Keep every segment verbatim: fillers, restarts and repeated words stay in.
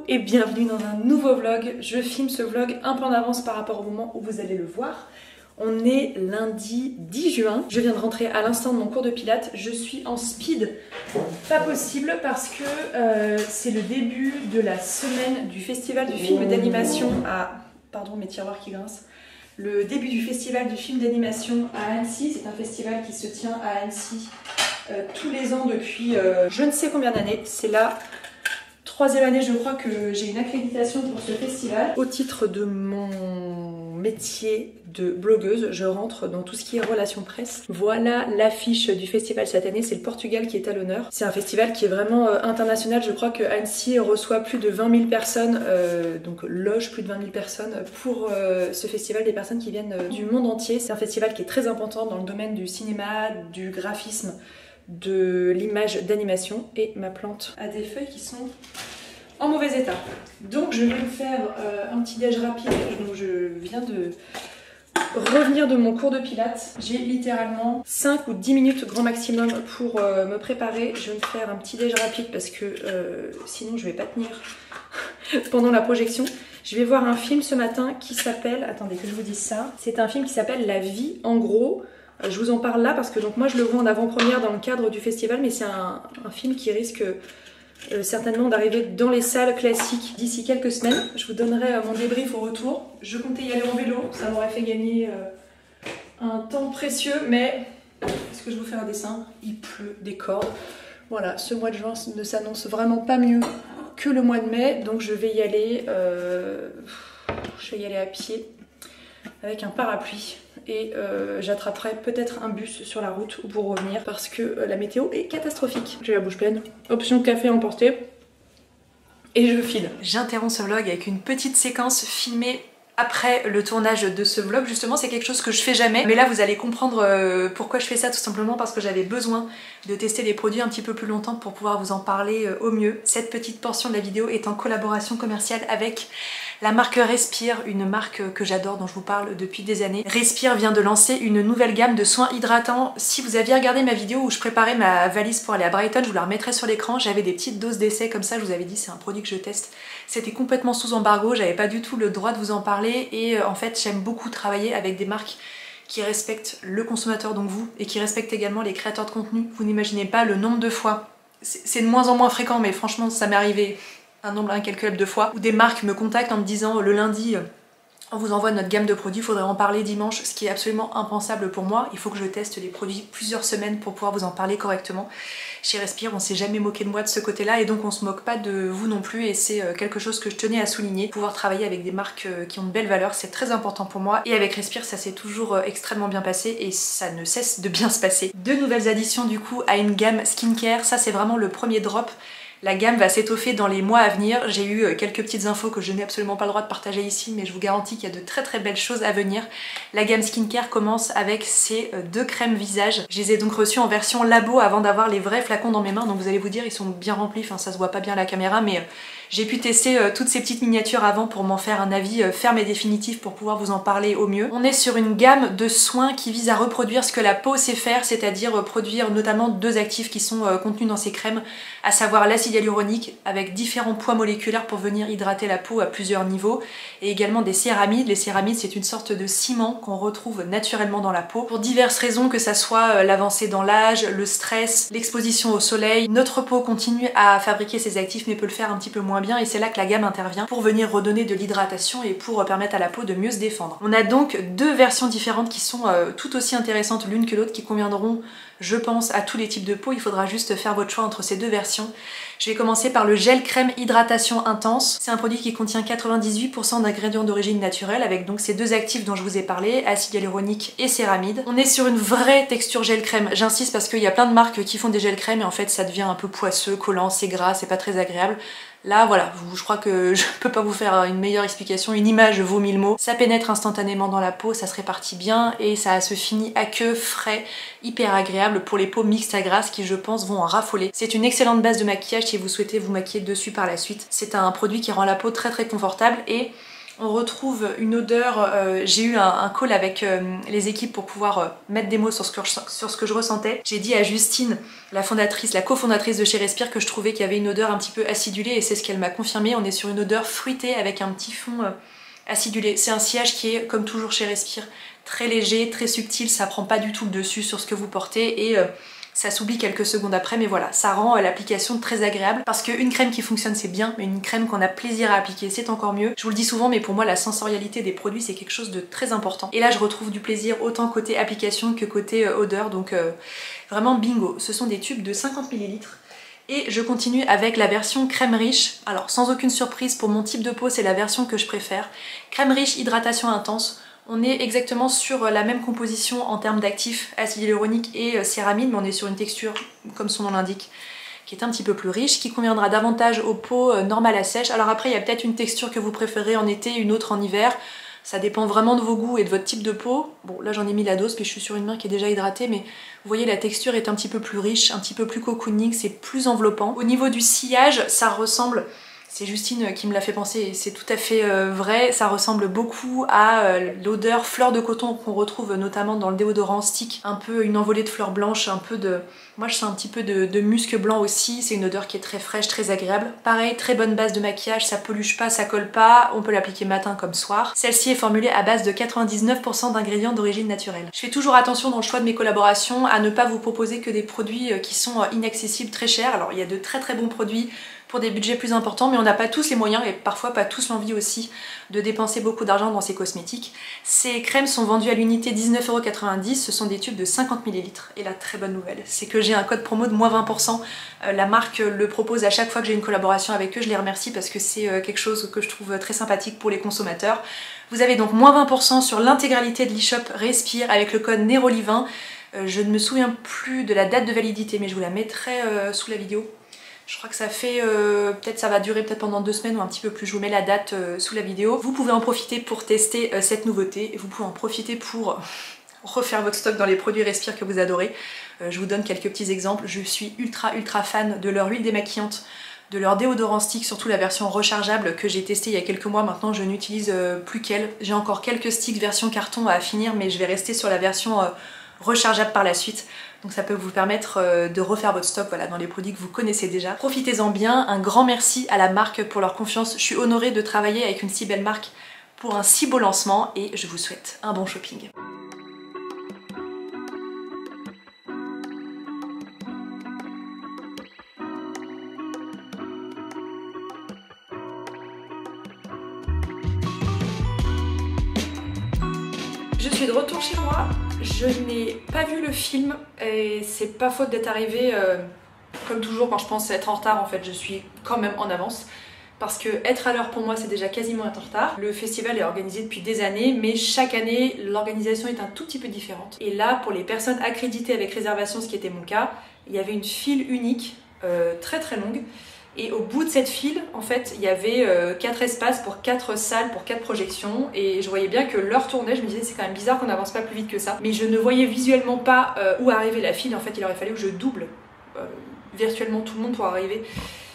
Hello et bienvenue dans un nouveau vlog. Je filme ce vlog un peu en avance par rapport au moment où vous allez le voir. On est lundi dix juin. Je viens de rentrer à l'instant de mon cours de pilates. Je suis en speed, pas possible parce que euh, c'est le début de la semaine du festival du film d'animation à... Pardon, mes tiroirs qui grincent. Le début du festival du film d'animation à Annecy. C'est un festival qui se tient à Annecy euh, tous les ans depuis euh, je ne sais combien d'années. C'est là... Troisième année, je crois que j'ai une accréditation pour ce festival. Au titre de mon métier de blogueuse, je rentre dans tout ce qui est relations presse. Voilà l'affiche du festival cette année, c'est le Portugal qui est à l'honneur. C'est un festival qui est vraiment euh, international. Je crois que Annecy reçoit plus de vingt mille personnes, euh, donc loge plus de vingt mille personnes pour euh, ce festival, des personnes qui viennent euh, du monde entier. C'est un festival qui est très important dans le domaine du cinéma, du graphisme, de l'image d'animation, et ma plante a des feuilles qui sont en mauvais état. Donc je vais me faire euh, un petit déj rapide. Donc je viens de revenir de mon cours de pilates. J'ai littéralement cinq ou dix minutes grand maximum pour euh, me préparer. Je vais me faire un petit déj rapide parce que euh, sinon je vais pas tenir pendant la projection. Je vais voir un film ce matin qui s'appelle, attendez que je vous dise ça, c'est un film qui s'appelle La vie en gros. Je vous en parle là parce que donc moi je le vois en avant-première dans le cadre du festival, mais c'est un, un film qui risque euh, certainement d'arriver dans les salles classiques d'ici quelques semaines. Je vous donnerai euh, mon débrief au retour. Je comptais y aller en vélo, ça m'aurait fait gagner euh, un temps précieux, mais est-ce que je vous fais un dessin? Il pleut des cordes. Voilà, ce mois de juin ne s'annonce vraiment pas mieux que le mois de mai, donc je vais y aller, euh, je vais y aller à pied avec un parapluie. Et euh, j'attraperai peut-être un bus sur la route ou pour revenir parce que euh, la météo est catastrophique. J'ai la bouche pleine, option café emporté et je file. J'interromps ce vlog avec une petite séquence filmée après le tournage de ce vlog. Justement, c'est quelque chose que je fais jamais, mais là vous allez comprendre euh, pourquoi je fais ça, tout simplement parce que j'avais besoin de tester des produits un petit peu plus longtemps pour pouvoir vous en parler euh, au mieux. Cette petite portion de la vidéo est en collaboration commerciale avec la marque Respire, une marque que j'adore, dont je vous parle depuis des années. Respire vient de lancer une nouvelle gamme de soins hydratants. Si vous aviez regardé ma vidéo où je préparais ma valise pour aller à Brighton, je vous la remettrai sur l'écran. J'avais des petites doses d'essai comme ça, je vous avais dit c'est un produit que je teste. C'était complètement sous embargo, j'avais pas du tout le droit de vous en parler et euh, en fait j'aime beaucoup travailler avec des marques qui respectent le consommateur, donc vous, et qui respectent également les créateurs de contenu. Vous n'imaginez pas le nombre de fois, c'est de moins en moins fréquent, mais franchement ça m'est arrivé un nombre incalculable de fois, où des marques me contactent en me disant le lundi on vous envoie notre gamme de produits, il faudrait en parler dimanche, ce qui est absolument impensable pour moi. Il faut que je teste les produits plusieurs semaines pour pouvoir vous en parler correctement. Chez Respire, on s'est jamais moqué de moi de ce côté-là et donc on se moque pas de vous non plus, et c'est quelque chose que je tenais à souligner. Pouvoir travailler avec des marques qui ont de belles valeurs, c'est très important pour moi, et avec Respire ça s'est toujours extrêmement bien passé et ça ne cesse de bien se passer. Deux nouvelles additions du coup à une gamme skincare, ça c'est vraiment le premier drop. La gamme va s'étoffer dans les mois à venir. J'ai eu quelques petites infos que je n'ai absolument pas le droit de partager ici, mais je vous garantis qu'il y a de très très belles choses à venir. La gamme skincare commence avec ces deux crèmes visage. Je les ai donc reçues en version labo avant d'avoir les vrais flacons dans mes mains, donc vous allez vous dire ils sont bien remplis, enfin ça se voit pas bien à la caméra, mais j'ai pu tester toutes ces petites miniatures avant pour m'en faire un avis ferme et définitif pour pouvoir vous en parler au mieux. On est sur une gamme de soins qui vise à reproduire ce que la peau sait faire, c'est-à-dire produire notamment deux actifs qui sont contenus dans ces crèmes, à savoir l'acide hyaluronique avec différents poids moléculaires pour venir hydrater la peau à plusieurs niveaux, et également des céramides. Les céramides c'est une sorte de ciment qu'on retrouve naturellement dans la peau pour diverses raisons, que ça soit l'avancée dans l'âge, le stress, l'exposition au soleil. Notre peau continue à fabriquer ces actifs mais peut le faire un petit peu moins bien, et c'est là que la gamme intervient pour venir redonner de l'hydratation et pour permettre à la peau de mieux se défendre. On a donc deux versions différentes qui sont euh, tout aussi intéressantes l'une que l'autre, qui conviendront je pense à tous les types de peau. Il faudra juste faire votre choix entre ces deux versions. Je vais commencer par le gel crème hydratation intense. C'est un produit qui contient quatre-vingt-dix-huit pour cent d'ingrédients d'origine naturelle, avec donc ces deux actifs dont je vous ai parlé, acide hyaluronique et céramide. On est sur une vraie texture gel crème. J'insiste parce qu'il y a plein de marques qui font des gel crème et en fait ça devient un peu poisseux, collant, c'est gras, c'est pas très agréable. Là voilà, je crois que je peux pas vous faire une meilleure explication, une image vaut mille mots. Ça pénètre instantanément dans la peau, ça se répartit bien et ça se finit aqueux, frais, hyper agréable pour les peaux mixtes à grasses qui je pense vont en raffoler. C'est une excellente base de maquillage si vous souhaitez vous maquiller dessus par la suite. C'est un produit qui rend la peau très très confortable et On retrouve une odeur, euh, j'ai eu un, un call avec euh, les équipes pour pouvoir euh, mettre des mots sur ce, que je, sur ce que je ressentais. J'ai dit à Justine, la fondatrice, la cofondatrice de chez Respire, que je trouvais qu'il y avait une odeur un petit peu acidulée et c'est ce qu'elle m'a confirmé. On est sur une odeur fruitée avec un petit fond euh, acidulé. C'est un sillage qui est, comme toujours chez Respire, très léger, très subtil, ça prend pas du tout le dessus sur ce que vous portez et euh, ça s'oublie quelques secondes après, mais voilà, ça rend euh, l'application très agréable parce qu'une crème qui fonctionne c'est bien, mais une crème qu'on a plaisir à appliquer c'est encore mieux. Je vous le dis souvent, mais pour moi la sensorialité des produits c'est quelque chose de très important. Et là je retrouve du plaisir autant côté application que côté euh, odeur, donc euh, vraiment bingo. Ce sont des tubes de cinquante millilitres. Et je continue avec la version crème riche. Alors sans aucune surprise, pour mon type de peau c'est la version que je préfère. Crème riche, hydratation intense. On est exactement sur la même composition en termes d'actifs, acide hyaluronique et céramide, mais on est sur une texture, comme son nom l'indique, qui est un petit peu plus riche, qui conviendra davantage aux peaux normales à sèche. Alors après, il y a peut-être une texture que vous préférez en été, une autre en hiver. Ça dépend vraiment de vos goûts et de votre type de peau. Bon, là j'en ai mis la dose, puis je suis sur une main qui est déjà hydratée, mais vous voyez la texture est un petit peu plus riche, un petit peu plus cocooning, c'est plus enveloppant. Au niveau du sillage, ça ressemble... C'est Justine qui me l'a fait penser et c'est tout à fait euh, vrai, ça ressemble beaucoup à euh, l'odeur fleur de coton qu'on retrouve notamment dans le déodorant stick, un peu une envolée de fleurs blanches, un peu de... Moi je sens un petit peu de, de musc blanc aussi, c'est une odeur qui est très fraîche, très agréable. Pareil, très bonne base de maquillage, ça peluche pas, ça colle pas, on peut l'appliquer matin comme soir. Celle-ci est formulée à base de quatre-vingt-dix-neuf pour cent d'ingrédients d'origine naturelle. Je fais toujours attention dans le choix de mes collaborations à ne pas vous proposer que des produits qui sont inaccessibles, très chers. Alors il y a de très très bons produits pour des budgets plus importants, mais on n'a pas tous les moyens et parfois pas tous l'envie aussi de dépenser beaucoup d'argent dans ces cosmétiques. Ces crèmes sont vendues à l'unité dix-neuf euros quatre-vingt-dix, ce sont des tubes de cinquante millilitres. Et la très bonne nouvelle, c'est que j'ai un code promo de moins vingt pour cent. Euh, la marque le propose à chaque fois que j'ai une collaboration avec eux, je les remercie parce que c'est euh, quelque chose que je trouve très sympathique pour les consommateurs. Vous avez donc moins vingt pour cent sur l'intégralité de l'e-shop Respire avec le code Neroli vingt. Euh, je ne me souviens plus de la date de validité, mais je vous la mettrai euh, sous la vidéo. Je crois que ça fait, euh, peut-être ça va durer peut-être pendant deux semaines ou un petit peu plus, je vous mets la date euh, sous la vidéo. Vous pouvez en profiter pour tester euh, cette nouveauté, et vous pouvez en profiter pour refaire votre stock dans les produits Respire que vous adorez. Euh, je vous donne quelques petits exemples, je suis ultra ultra fan de leur huile démaquillante, de leur déodorant stick, surtout la version rechargeable que j'ai testée il y a quelques mois. Maintenant je n'utilise euh, plus qu'elle. J'ai encore quelques sticks version carton à finir, mais je vais rester sur la version euh, rechargeable par la suite. Donc ça peut vous permettre de refaire votre stock voilà, dans les produits que vous connaissez déjà. Profitez-en bien, un grand merci à la marque pour leur confiance. Je suis honorée de travailler avec une si belle marque pour un si beau lancement et je vous souhaite un bon shopping. Je suis de retour chez moi, je n'ai pas vu le film et c'est pas faute d'être arrivée, euh, comme toujours quand je pense être en retard en fait je suis quand même en avance parce que être à l'heure pour moi c'est déjà quasiment être en retard. Le festival est organisé depuis des années mais chaque année l'organisation est un tout petit peu différente et là pour les personnes accréditées avec réservation, ce qui était mon cas, il y avait une file unique euh, très très longue. Et au bout de cette file, en fait, il y avait euh, quatre espaces pour quatre salles, pour quatre projections. Et je voyais bien que l'heure tournait. Je me disais, c'est quand même bizarre qu'on n'avance pas plus vite que ça. Mais je ne voyais visuellement pas euh, où arrivait la file. En fait, il aurait fallu que je double euh, virtuellement tout le monde pour arriver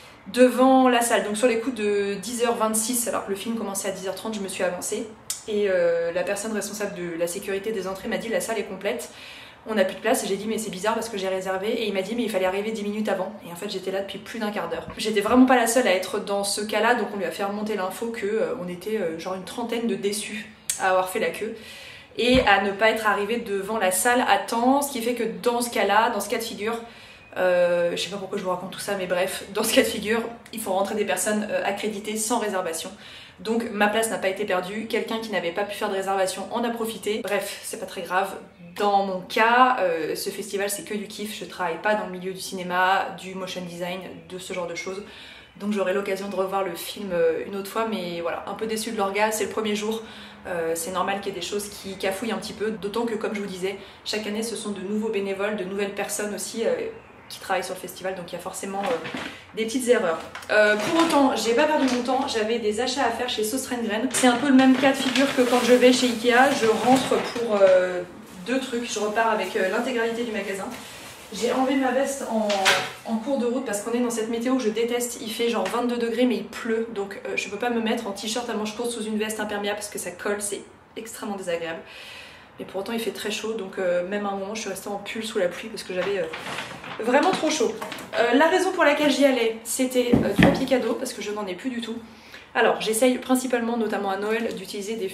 devant la salle. Donc sur les coups de dix heures vingt-six, alors que le film commençait à dix heures trente, je me suis avancée. Et euh, la personne responsable de la sécurité des entrées m'a dit, la salle est complète. On n'a plus de place et j'ai dit mais c'est bizarre parce que j'ai réservé et il m'a dit mais il fallait arriver dix minutes avant et en fait j'étais là depuis plus d'un quart d'heure. J'étais vraiment pas la seule à être dans ce cas là donc on lui a fait remonter l'info que euh, on était euh, genre une trentaine de déçus à avoir fait la queue et à ne pas être arrivé devant la salle à temps, ce qui fait que dans ce cas là, dans ce cas de figure, euh, je sais pas pourquoi je vous raconte tout ça mais bref, dans ce cas de figure il faut rentrer des personnes euh, accréditées sans réservation. Donc ma place n'a pas été perdue, quelqu'un qui n'avait pas pu faire de réservation en a profité. Bref, c'est pas très grave. Dans mon cas, euh, ce festival c'est que du kiff, je travaille pas dans le milieu du cinéma, du motion design, de ce genre de choses. Donc j'aurai l'occasion de revoir le film une autre fois, mais voilà, un peu déçue de l'orga, c'est le premier jour. Euh, c'est normal qu'il y ait des choses qui cafouillent un petit peu, d'autant que comme je vous disais, chaque année ce sont de nouveaux bénévoles, de nouvelles personnes aussi euh, qui travaillent sur le festival, donc il y a forcément euh, des petites erreurs. Euh, pour autant, j'ai pas perdu mon temps, j'avais des achats à faire chez Sauce Rengren. C'est un peu le même cas de figure que quand je vais chez Ikea, je rentre pour euh, deux trucs, je repars avec euh, l'intégralité du magasin. J'ai enlevé ma veste en, en cours de route parce qu'on est dans cette météo que je déteste. Il fait genre vingt-deux degrés mais il pleut, donc euh, je peux pas me mettre en t-shirt à manches courtes sous une veste imperméable parce que ça colle, c'est extrêmement désagréable. Mais pour autant il fait très chaud, donc euh, même à un moment je suis restée en pull sous la pluie parce que j'avais euh, vraiment trop chaud. Euh, la raison pour laquelle j'y allais, c'était euh, du papier cadeau parce que je n'en ai plus du tout. Alors j'essaye principalement, notamment à Noël, d'utiliser des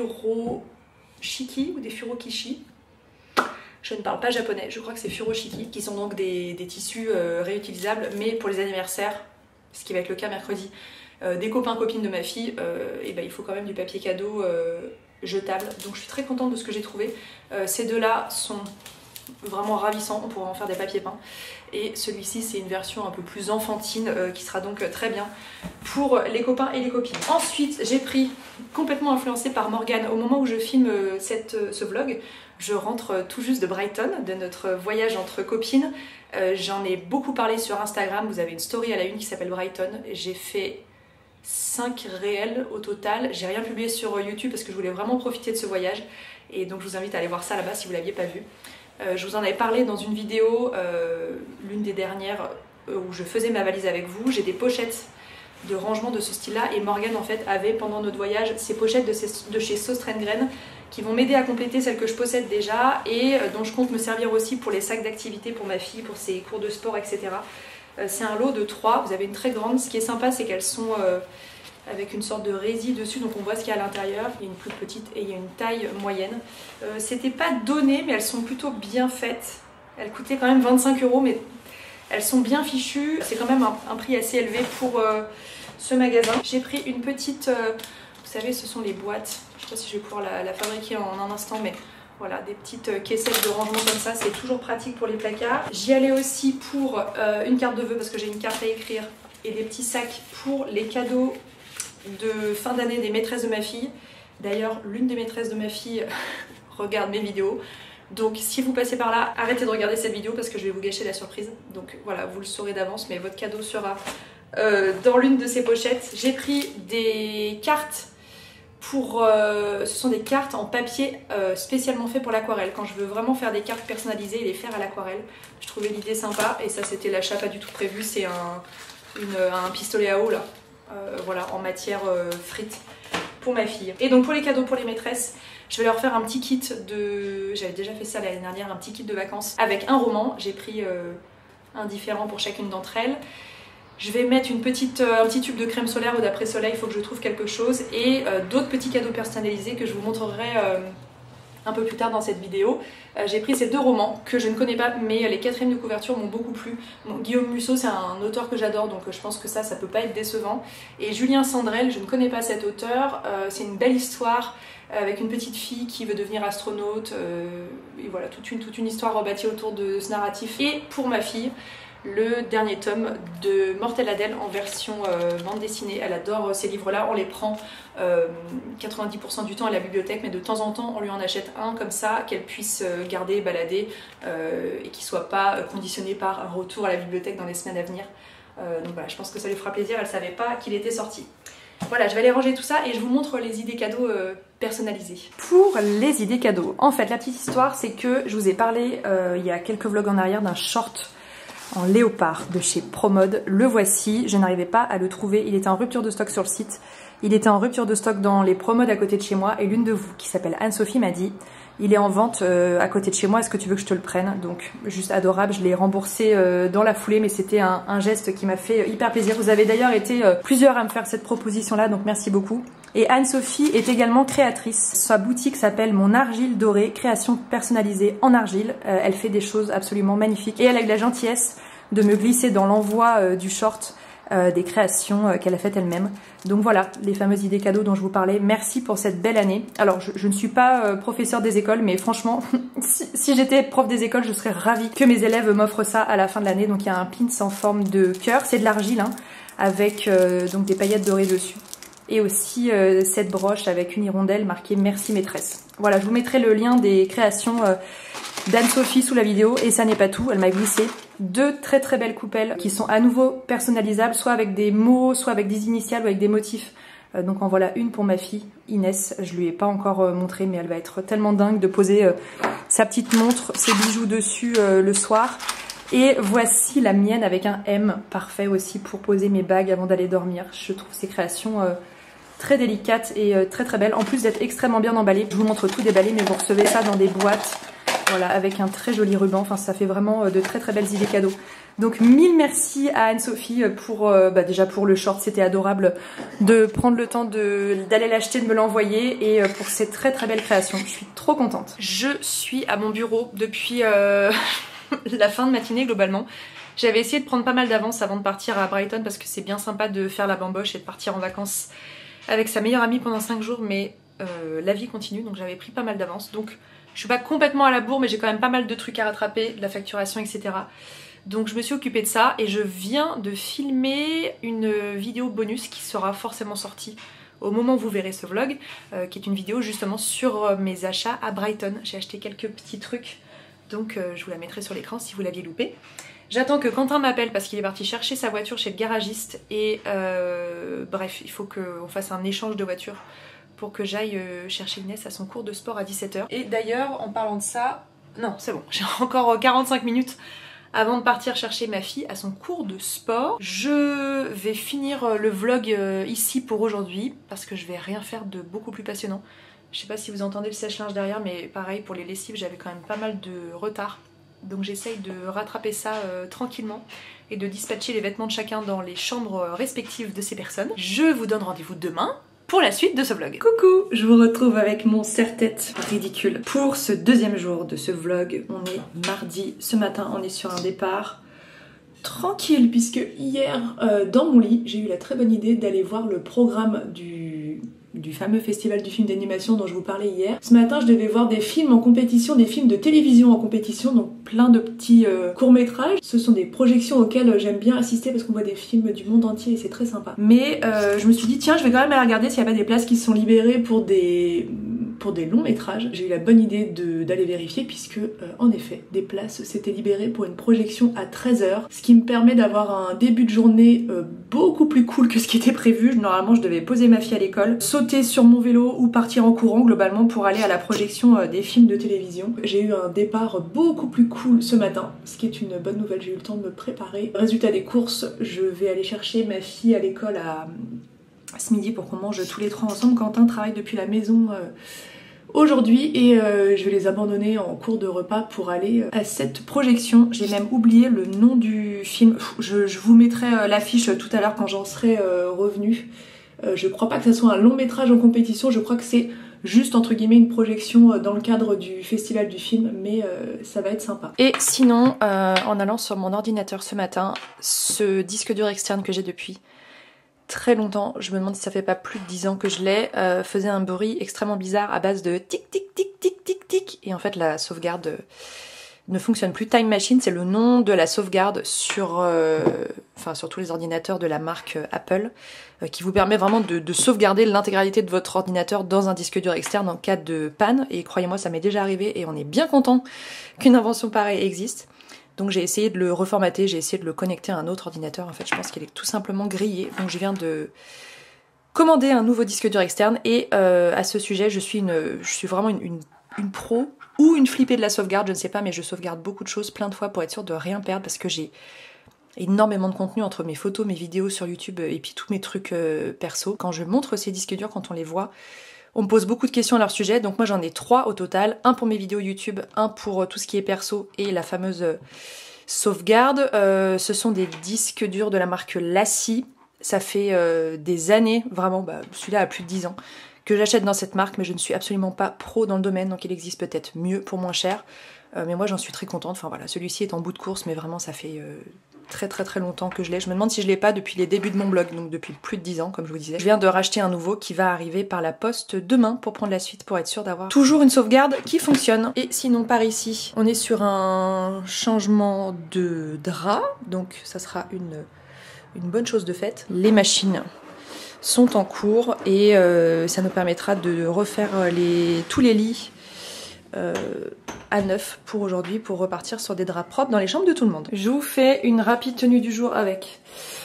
furoshiki ou des furokishi. Je ne parle pas japonais, je crois que c'est furoshiki, qui sont donc des, des tissus euh, réutilisables, mais pour les anniversaires, ce qui va être le cas mercredi, euh, des copains copines de ma fille, euh, et ben, il faut quand même du papier cadeau euh, jetable. Donc je suis très contente de ce que j'ai trouvé. Euh, ces deux-là sont vraiment ravissants, on pourra en faire des papiers peints. Et celui-ci c'est une version un peu plus enfantine euh, qui sera donc très bien pour les copains et les copines. Ensuite j'ai pris, complètement influencée par Morgane, au moment où je filme cette, ce vlog, je rentre tout juste de Brighton, de notre voyage entre copines. Euh, J'en ai beaucoup parlé sur Instagram, vous avez une story à la une qui s'appelle Brighton. J'ai fait cinq réels au total, j'ai rien publié sur YouTube parce que je voulais vraiment profiter de ce voyage. Et donc je vous invite à aller voir ça là-bas si vous ne l'aviez pas vu. Euh, je vous en avais parlé dans une vidéo, euh, l'une des dernières euh, où je faisais ma valise avec vous. J'ai des pochettes de rangement de ce style-là et Morgane en fait avait pendant notre voyage ces pochettes de, ces, de chez Sostrengren qui vont m'aider à compléter celles que je possède déjà et euh, dont je compte me servir aussi pour les sacs d'activité pour ma fille, pour ses cours de sport, et cetera. Euh, C'est un lot de trois, vous avez une très grande. Ce qui est sympa c'est qu'elles sont euh, avec une sorte de rési dessus, donc on voit ce qu'il y a à l'intérieur. Il y a une plus petite et il y a une taille moyenne. Euh, C'était pas donné, mais elles sont plutôt bien faites. Elles coûtaient quand même vingt-cinq euros, mais elles sont bien fichues. C'est quand même un, un prix assez élevé pour euh, ce magasin. J'ai pris une petite, euh, vous savez, ce sont les boîtes. Je sais pas si je vais pouvoir la, la fabriquer en un instant, mais voilà, des petites caissettes de rangement comme ça, c'est toujours pratique pour les placards. J'y allais aussi pour euh, une carte de vœux parce que j'ai une carte à écrire et des petits sacs pour les cadeaux de fin d'année des maîtresses de ma fille. D'ailleurs, l'une des maîtresses de ma fille regarde mes vidéos. Donc si vous passez par là, arrêtez de regarder cette vidéo parce que je vais vous gâcher la surprise. Donc voilà, vous le saurez d'avance, mais votre cadeau sera euh, dans l'une de ces pochettes. J'ai pris des cartes pour... Euh, ce sont des cartes en papier euh, spécialement fait pour l'aquarelle. Quand je veux vraiment faire des cartes personnalisées et les faire à l'aquarelle, je trouvais l'idée sympa. Et ça, c'était l'achat pas du tout prévu. C'est un, une, un pistolet à eau là. Euh, voilà, en matière euh, frite pour ma fille. Et donc pour les cadeaux pour les maîtresses, je vais leur faire un petit kit de... J'avais déjà fait ça l'année dernière, un petit kit de vacances avec un roman. J'ai pris euh, un différent pour chacune d'entre elles. Je vais mettre une petite, euh, un petit tube de crème solaire ou d'après-soleil, il faut que je trouve quelque chose. Et euh, d'autres petits cadeaux personnalisés que je vous montrerai euh, un peu plus tard dans cette vidéo. Euh, j'ai pris ces deux romans que je ne connais pas, mais les quatrièmes de couverture m'ont beaucoup plu. Bon, Guillaume Musso, c'est un auteur que j'adore, donc je pense que ça, ça peut pas être décevant. Et Julien Sandrel, je ne connais pas cet auteur. Euh, c'est une belle histoire avec une petite fille qui veut devenir astronaute. Euh, et voilà, toute une, toute une histoire rebâtie autour de ce narratif. Et pour ma fille, le dernier tome de Mortel Adèle en version euh, bande dessinée. Elle adore ces livres-là, on les prend euh, quatre-vingt-dix pour cent du temps à la bibliothèque, mais de temps en temps on lui en achète un comme ça, qu'elle puisse garder, balader euh, et qui ne soit pas conditionné par un retour à la bibliothèque dans les semaines à venir. Euh, donc voilà, je pense que ça lui fera plaisir, elle ne savait pas qu'il était sorti. Voilà, je vais aller ranger tout ça et je vous montre les idées cadeaux euh, personnalisées. Pour les idées cadeaux, en fait la petite histoire c'est que je vous ai parlé euh, il y a quelques vlogs en arrière d'un short en léopard de chez Promode. Le voici, je n'arrivais pas à le trouver, il était en rupture de stock sur le site, il était en rupture de stock dans les Promodes à côté de chez moi et l'une de vous qui s'appelle Anne-Sophie m'a dit il est en vente euh, à côté de chez moi, est-ce que tu veux que je te le prenne? Donc juste adorable, je l'ai remboursé euh, dans la foulée, mais c'était un, un geste qui m'a fait hyper plaisir. Vous avez d'ailleurs été euh, plusieurs à me faire cette proposition là, donc merci beaucoup. Et Anne-Sophie est également créatrice. Sa boutique s'appelle Mon Argile Dorée, création personnalisée en argile. Euh, elle fait des choses absolument magnifiques. Et elle a eu la gentillesse de me glisser dans l'envoi euh, du short euh, des créations euh, qu'elle a faites elle-même. Donc voilà, les fameuses idées cadeaux dont je vous parlais. Merci pour cette belle année. Alors, je, je ne suis pas euh, professeur des écoles, mais franchement, si, si j'étais prof des écoles, je serais ravie que mes élèves m'offrent ça à la fin de l'année. Donc il y a un pins en forme de cœur. C'est de l'argile, hein, avec euh, donc des paillettes dorées dessus. Et aussi euh, cette broche avec une hirondelle marquée Merci maîtresse. Voilà, je vous mettrai le lien des créations euh, d'Anne-Sophie sous la vidéo. Et ça n'est pas tout, elle m'a glissé deux très très belles coupelles qui sont à nouveau personnalisables, soit avec des mots, soit avec des initiales ou avec des motifs. Euh, donc en voilà une pour ma fille, Inès. Je lui ai pas encore euh, montré, mais elle va être tellement dingue de poser euh, sa petite montre, ses bijoux dessus euh, le soir. Et voici la mienne avec un M, parfait aussi pour poser mes bagues avant d'aller dormir. Je trouve ces créations euh, très délicates et euh, très très belles. En plus d'être extrêmement bien emballées, je vous montre tout déballé, mais vous recevez ça dans des boîtes, voilà, avec un très joli ruban. Enfin, ça fait vraiment euh, de très très belles idées cadeaux. Donc mille merci à Anne-Sophie pour euh, bah, déjà pour le short, c'était adorable de prendre le temps d'aller l'acheter, de me l'envoyer, et euh, pour ces très très belles créations. Je suis trop contente. Je suis à mon bureau depuis euh, la fin de matinée globalement. J'avais essayé de prendre pas mal d'avance avant de partir à Brighton parce que c'est bien sympa de faire la bamboche et de partir en vacances avec sa meilleure amie pendant cinq jours, mais euh, la vie continue, donc j'avais pris pas mal d'avance. Donc je suis pas complètement à la bourre, mais j'ai quand même pas mal de trucs à rattraper, de la facturation, et cetera. Donc je me suis occupée de ça et je viens de filmer une vidéo bonus qui sera forcément sortie au moment où vous verrez ce vlog, euh, qui est une vidéo justement sur mes achats à Brighton. J'ai acheté quelques petits trucs, donc euh, je vous la mettrai sur l'écran si vous l'aviez loupé. J'attends que Quentin m'appelle parce qu'il est parti chercher sa voiture chez le garagiste et euh, bref, il faut qu'on fasse un échange de voitures pour que j'aille euh, chercher Inès à son cours de sport à dix-sept heures. Et d'ailleurs, en parlant de ça, non c'est bon, j'ai encore quarante-cinq minutes avant de partir chercher ma fille à son cours de sport. Je vais finir le vlog ici pour aujourd'hui parce que je vais rien faire de beaucoup plus passionnant. Je sais pas si vous entendez le sèche-linge derrière, mais pareil pour les lessives, j'avais quand même pas mal de retard. Donc j'essaye de rattraper ça euh, tranquillement et de dispatcher les vêtements de chacun dans les chambres respectives de ces personnes. Je vous donne rendez-vous demain pour la suite de ce vlog. Coucou, je vous retrouve avec mon serre-tête ridicule pour ce deuxième jour de ce vlog. On est mardi, ce matin on est sur un départ tranquille puisque hier euh, dans mon lit j'ai eu la très bonne idée d'aller voir le programme du... du fameux festival du film d'animation dont je vous parlais hier. Ce matin je devais voir des films en compétition, des films de télévision en compétition, donc plein de petits euh, courts-métrages. Ce sont des projections auxquelles j'aime bien assister parce qu'on voit des films du monde entier et c'est très sympa. Mais euh, je me suis dit tiens, je vais quand même aller regarder s'il n'y a pas des places qui sont libérées pour des pour des longs métrages. J'ai eu la bonne idée d'aller vérifier puisque euh, en effet des places s'étaient libérées pour une projection à treize heures, ce qui me permet d'avoir un début de journée euh, beaucoup plus cool que ce qui était prévu. Normalement je devais poser ma fille à l'école, sauter sur mon vélo ou partir en courant globalement pour aller à la projection euh, des films de télévision. J'ai eu un départ beaucoup plus cool ce matin, ce qui est une bonne nouvelle, j'ai eu le temps de me préparer. Résultat des courses, je vais aller chercher ma fille à l'école à, à ce midi pour qu'on mange tous les trois ensemble. Quentin travaille depuis la maison euh, aujourd'hui et euh, je vais les abandonner en cours de repas pour aller à cette projection. J'ai même oublié le nom du film, je, je vous mettrai euh, l'affiche tout à l'heure quand j'en serai euh, revenue. Euh, je crois pas que ça soit un long métrage en compétition, je crois que c'est juste entre guillemets une projection dans le cadre du festival du film, mais euh, ça va être sympa. Et sinon, euh, en allant sur mon ordinateur ce matin, ce disque dur externe que j'ai depuis très longtemps, je me demande si ça fait pas plus de dix ans que je l'ai, euh, faisait un bruit extrêmement bizarre à base de tic tic tic tic tic tic, et en fait la sauvegarde euh, ne fonctionne plus. Time Machine, c'est le nom de la sauvegarde sur, euh, enfin, sur tous les ordinateurs de la marque euh, Apple, euh, qui vous permet vraiment de, de sauvegarder l'intégralité de votre ordinateur dans un disque dur externe en cas de panne, et croyez-moi ça m'est déjà arrivé et on est bien content qu'une invention pareille existe. Donc j'ai essayé de le reformater, j'ai essayé de le connecter à un autre ordinateur, en fait je pense qu'il est tout simplement grillé, donc je viens de commander un nouveau disque dur externe, et euh, à ce sujet je suis, une, je suis vraiment une, une, une pro ou une flippée de la sauvegarde, je ne sais pas, mais je sauvegarde beaucoup de choses plein de fois pour être sûre de rien perdre parce que j'ai énormément de contenu entre mes photos, mes vidéos sur YouTube et puis tous mes trucs euh, perso. Quand je montre ces disques durs, quand on les voit, on me pose beaucoup de questions à leur sujet, donc moi j'en ai trois au total, un pour mes vidéos YouTube, un pour tout ce qui est perso et la fameuse sauvegarde. Euh, ce sont des disques durs de la marque Lassi, ça fait euh, des années, vraiment, bah, celui-là a plus de dix ans, que j'achète dans cette marque, mais je ne suis absolument pas pro dans le domaine, donc il existe peut-être mieux pour moins cher, euh, mais moi j'en suis très contente. Enfin voilà, celui-ci est en bout de course, mais vraiment ça fait euh, très très très longtemps que je l'ai. Je me demande si je l'ai pas depuis les débuts de mon blog, donc depuis plus de dix ans comme je vous disais. Je viens de racheter un nouveau qui va arriver par la poste demain pour prendre la suite, pour être sûre d'avoir toujours une sauvegarde qui fonctionne. Et sinon par ici, on est sur un changement de drap, donc ça sera une, une bonne chose de faite. Les machines sont en cours et euh, ça nous permettra de refaire les, tous les lits euh, à neuf pour aujourd'hui, pour repartir sur des draps propres dans les chambres de tout le monde. Je vous fais une rapide tenue du jour avec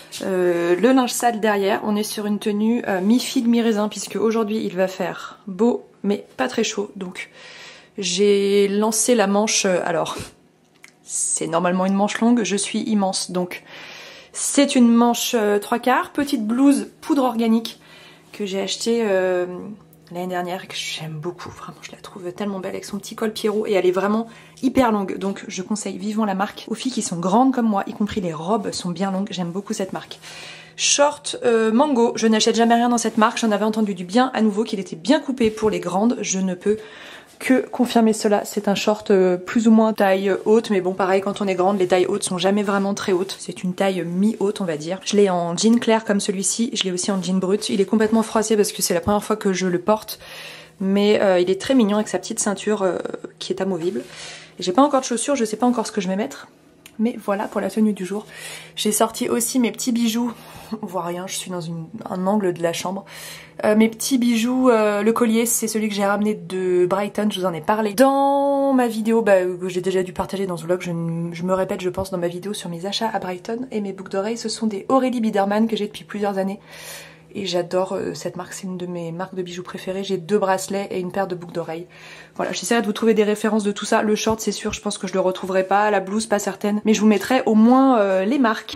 euh, le linge sale derrière. On est sur une tenue euh, mi-figue mi-raisin puisque aujourd'hui il va faire beau mais pas très chaud, donc j'ai lancé la manche, euh, alors c'est normalement une manche longue, je suis immense. Donc c'est une manche euh, trois quarts, petite blouse poudre organique que j'ai achetée euh, l'année dernière et que j'aime beaucoup. Vraiment, je la trouve tellement belle avec son petit col Pierrot et elle est vraiment hyper longue. Donc je conseille vivement la marque aux filles qui sont grandes comme moi, y compris les robes sont bien longues. J'aime beaucoup cette marque. Short euh, Mango, je n'achète jamais rien dans cette marque. J'en avais entendu du bien à nouveau, qu'il était bien coupé pour les grandes. Je ne peux que confirmer cela. C'est un short euh, plus ou moins taille haute, mais bon pareil, quand on est grande, les tailles hautes sont jamais vraiment très hautes. C'est une taille mi-haute on va dire. Je l'ai en jean clair comme celui-ci, je l'ai aussi en jean brut. Il est complètement froissé parce que c'est la première fois que je le porte, mais euh, il est très mignon avec sa petite ceinture euh, qui est amovible. J'ai pas encore de chaussures, je sais pas encore ce que je vais mettre. Mais voilà pour la tenue du jour. J'ai sorti aussi mes petits bijoux. On voit rien, je suis dans une, un angle de la chambre. Euh, mes petits bijoux, euh, le collier, c'est celui que j'ai ramené de Brighton, je vous en ai parlé dans ma vidéo, bah, que j'ai déjà dû partager dans ce vlog. Je, je me répète, je pense, dans ma vidéo sur mes achats à Brighton. Et mes boucles d'oreilles, ce sont des Aurélie Biderman que j'ai depuis plusieurs années. Et j'adore euh, cette marque, c'est une de mes marques de bijoux préférées. J'ai deux bracelets et une paire de boucles d'oreilles. Voilà, j'essaierai de vous trouver des références de tout ça. Le short, c'est sûr, je pense que je le retrouverai pas. La blouse, pas certaine. Mais je vous mettrai au moins euh, les marques.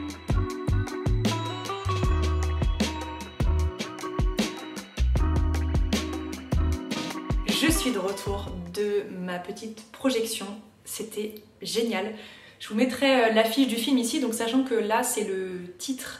Je suis de retour de ma petite projection. C'était génial. Je vous mettrai euh, l'affiche du film ici. Donc sachant que là, c'est le titre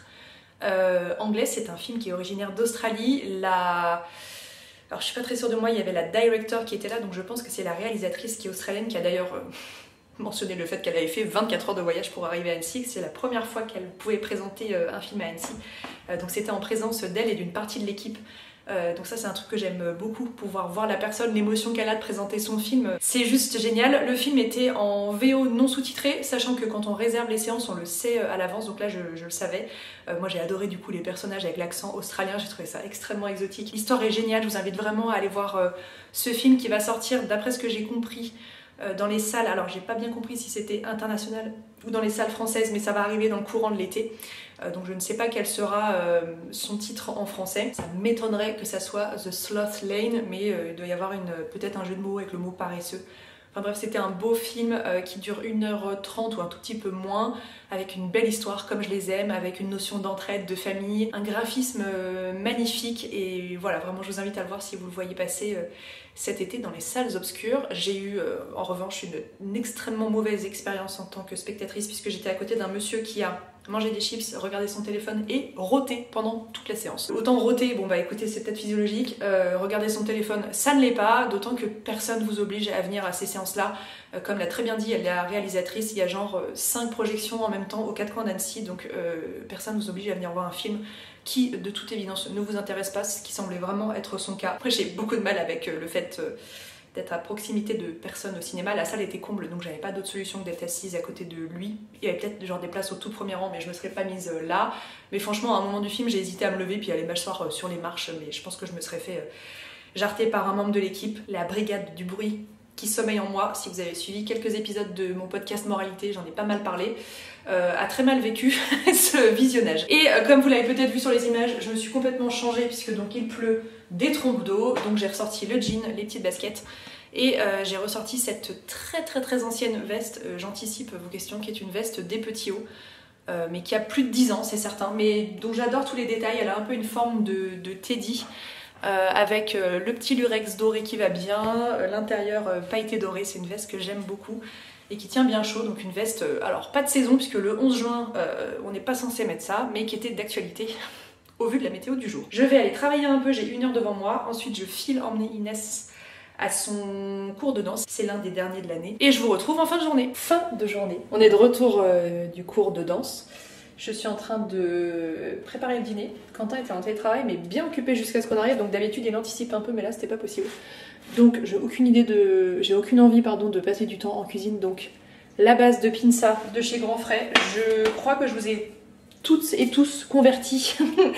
Euh, anglais, c'est un film qui est originaire d'Australie. La... Alors je suis pas très sûre de moi, il y avait la director qui était là, donc je pense que c'est la réalisatrice qui est australienne, qui a d'ailleurs euh, mentionné le fait qu'elle avait fait vingt-quatre heures de voyage pour arriver à Annecy, que c'est la première fois qu'elle pouvait présenter euh, un film à Annecy. Euh, donc c'était en présence d'elle et d'une partie de l'équipe. Euh, donc ça c'est un truc que j'aime beaucoup, pouvoir voir la personne, l'émotion qu'elle a de présenter son film, c'est juste génial. Le film était en V O non sous-titré, sachant que quand on réserve les séances on le sait à l'avance, donc là je, je le savais. Euh, moi j'ai adoré du coup les personnages avec l'accent australien, j'ai trouvé ça extrêmement exotique. L'histoire est géniale, je vous invite vraiment à aller voir euh, ce film qui va sortir, d'après ce que j'ai compris, euh, dans les salles, alors j'ai pas bien compris si c'était international ou dans les salles françaises, mais ça va arriver dans le courant de l'été. Donc je ne sais pas quel sera euh, son titre en français. Ça m'étonnerait que ça soit The Sloth Lane, mais euh, il doit y avoir peut-être un jeu de mots avec le mot paresseux. Enfin bref, c'était un beau film euh, qui dure une heure trente ou un tout petit peu moins, avec une belle histoire comme je les aime, avec une notion d'entraide, de famille, un graphisme euh, magnifique, et voilà, vraiment je vous invite à le voir si vous le voyez passer euh, cet été dans les salles obscures. J'ai eu euh, en revanche une, une extrêmement mauvaise expérience en tant que spectatrice, puisque j'étais à côté d'un monsieur qui a mangé des chips, regardé son téléphone et rôté pendant toute la séance. Autant rôter, bon bah écoutez, c'est peut-être physiologique, euh, regarder son téléphone, ça ne l'est pas, d'autant que personne vous oblige à venir à ces séances-là. Euh, comme l'a très bien dit la réalisatrice, il y a genre cinq projections en même temps aux quatre coins d'Annecy, donc euh, personne ne vous oblige à venir voir un film qui, de toute évidence, ne vous intéresse pas, ce qui semblait vraiment être son cas. Après, j'ai beaucoup de mal avec euh, le fait euh, d'être à proximité de personnes au cinéma. La salle était comble, donc j'avais pas d'autre solution que d'être assise à côté de lui. Il y avait peut-être genre des places au tout premier rang, mais je me serais pas mise euh, là. Mais franchement, à un moment du film, j'ai hésité à me lever puis aller m'asseoir euh, sur les marches, mais je pense que je me serais fait euh, jarter par un membre de l'équipe, la brigade du bruit qui sommeille en moi. Si vous avez suivi quelques épisodes de mon podcast Moralité, j'en ai pas mal parlé, euh, a très mal vécu ce visionnage. Et euh, comme vous l'avez peut-être vu sur les images, je me suis complètement changée puisque donc il pleut, des trompes d'eau, donc j'ai ressorti le jean, les petites baskets, et euh, j'ai ressorti cette très très très ancienne veste, euh, j'anticipe vos questions, qui est une veste des petits hauts, euh, mais qui a plus de dix ans, c'est certain, mais dont j'adore tous les détails. Elle a un peu une forme de, de teddy, Euh, avec euh, le petit lurex doré qui va bien, euh, l'intérieur euh, pailleté doré. C'est une veste que j'aime beaucoup et qui tient bien chaud, donc une veste, euh, alors pas de saison puisque le onze juin euh, on n'est pas censé mettre ça, mais qui était d'actualité au vu de la météo du jour. Je vais aller travailler un peu, j'ai une heure devant moi, ensuite je file emmener Inès à son cours de danse, c'est l'un des derniers de l'année, et je vous retrouve en fin de journée. Fin de journée, on est de retour euh, du cours de danse. Je suis en train de préparer le dîner. Quentin était en télétravail, mais bien occupé jusqu'à ce qu'on arrive. Donc d'habitude, il anticipe un peu, mais là, c'était pas possible. Donc j'ai aucune idée de, j'ai aucune envie, pardon, de passer du temps en cuisine. Donc la base de pinza de chez Grand Frais. Je crois que je vous ai toutes et tous convertis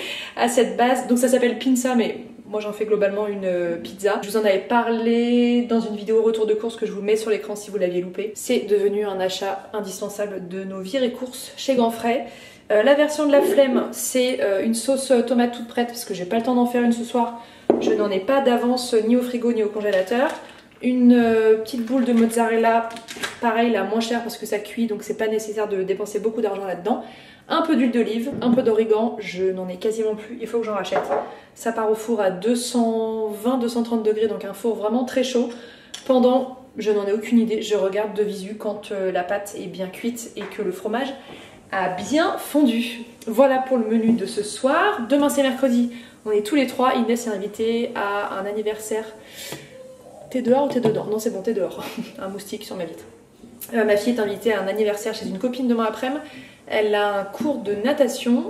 à cette base. Donc ça s'appelle pinza, mais moi j'en fais globalement une pizza. Je vous en avais parlé dans une vidéo retour de course que je vous mets sur l'écran si vous l'aviez loupé. C'est devenu un achat indispensable de nos virées courses chez Grand Frais. Euh, la version de la flemme, c'est euh, une sauce tomate toute prête parce que j'ai pas le temps d'en faire une ce soir. Je n'en ai pas d'avance ni au frigo ni au congélateur. Une euh, petite boule de mozzarella pareil la moins chère parce que ça cuit donc c'est pas nécessaire de dépenser beaucoup d'argent là-dedans. Un peu d'huile d'olive, un peu d'origan, je n'en ai quasiment plus, il faut que j'en rachète. Ça part au four à deux cent vingt à deux cent trente degrés, donc un four vraiment très chaud. Pendant, je n'en ai aucune idée, je regarde de visu quand euh, la pâte est bien cuite et que le fromage a bien fondu. Voilà pour le menu de ce soir. Demain c'est mercredi, on est tous les trois. Inès est invitée à un anniversaire. T'es dehors ou t'es dedans? Non c'est bon, t'es dehors. Un moustique sur ma vitre. Euh, ma fille est invitée à un anniversaire chez une copine demain après-midi. Elle a un cours de natation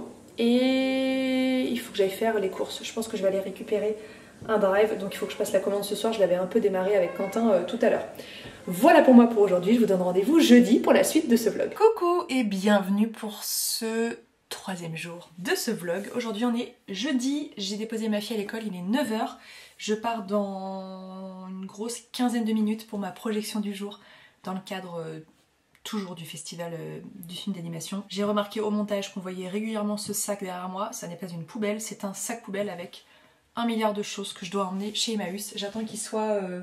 et il faut que j'aille faire les courses. Je pense que je vais aller récupérer un drive, donc il faut que je passe la commande ce soir. Je l'avais un peu démarré avec Quentin euh, tout à l'heure. Voilà pour moi pour aujourd'hui, je vous donne rendez-vous jeudi pour la suite de ce vlog. Coucou et bienvenue pour ce troisième jour de ce vlog. Aujourd'hui on est jeudi, j'ai déposé ma fille à l'école, il est neuf heures. Je pars dans une grosse quinzaine de minutes pour ma projection du jour dans le cadre euh, toujours du festival euh, du film d'animation. J'ai remarqué au montage qu'on voyait régulièrement ce sac derrière moi. Ça n'est pas une poubelle, c'est un sac poubelle avec un milliard de choses que je dois emmener chez Emmaüs. J'attends qu'il soit euh,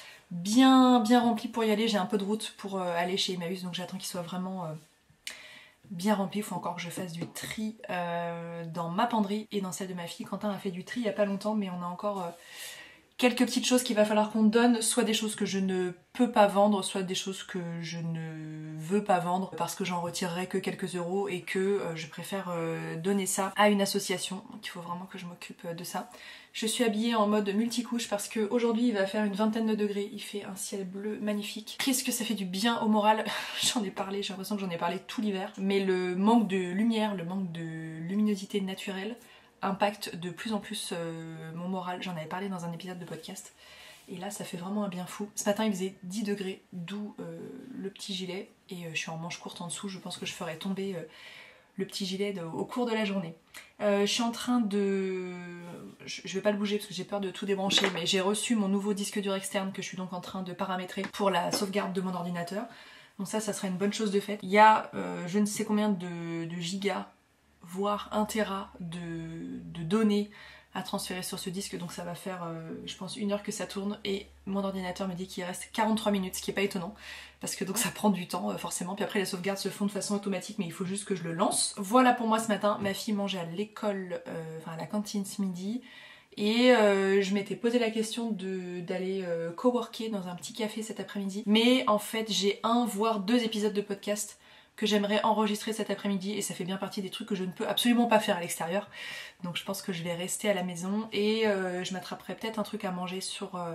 bien, bien rempli pour y aller. J'ai un peu de route pour euh, aller chez Emmaüs, donc j'attends qu'il soit vraiment euh, bien rempli. Il faut encore que je fasse du tri euh, dans ma penderie et dans celle de ma fille. Quentin a fait du tri il n'y a pas longtemps, mais on a encore... Euh, quelques petites choses qu'il va falloir qu'on donne, soit des choses que je ne peux pas vendre, soit des choses que je ne veux pas vendre parce que j'en retirerai que quelques euros et que euh, je préfère euh, donner ça à une association. Donc il faut vraiment que je m'occupe de ça. Je suis habillée en mode multicouche parce qu'aujourd'hui il va faire une vingtaine de degrés, il fait un ciel bleu magnifique. Qu'est-ce que ça fait du bien au moral. J'en ai parlé, j'ai l'impression que j'en ai parlé tout l'hiver. Mais le manque de lumière, le manque de luminosité naturelle impacte de plus en plus euh, mon moral. J'en avais parlé dans un épisode de podcast et là ça fait vraiment un bien fou. Ce matin il faisait dix degrés, d'où euh, le petit gilet et euh, je suis en manche courte en dessous. Je pense que je ferai tomber euh, le petit gilet de, au cours de la journée. Euh, je suis en train de... Je, je vais pas le bouger parce que j'ai peur de tout débrancher, mais j'ai reçu mon nouveau disque dur externe que je suis donc en train de paramétrer pour la sauvegarde de mon ordinateur. Donc ça, ça serait une bonne chose de faite. Il y a euh, je ne sais combien de, de gigas voire un téra de, de données à transférer sur ce disque, donc ça va faire euh, je pense une heure que ça tourne et mon ordinateur me dit qu'il reste quarante-trois minutes, ce qui est pas étonnant parce que donc ça prend du temps euh, forcément, puis après les sauvegardes se font de façon automatique mais il faut juste que je le lance. Voilà pour moi ce matin. Ma fille mangeait à l'école, euh, enfin à la cantine ce midi et euh, je m'étais posé la question d'aller euh, coworker dans un petit café cet après-midi, mais en fait j'ai un voire deux épisodes de podcast que j'aimerais enregistrer cet après-midi et ça fait bien partie des trucs que je ne peux absolument pas faire à l'extérieur. Donc je pense que je vais rester à la maison et euh, je m'attraperai peut-être un truc à manger sur euh,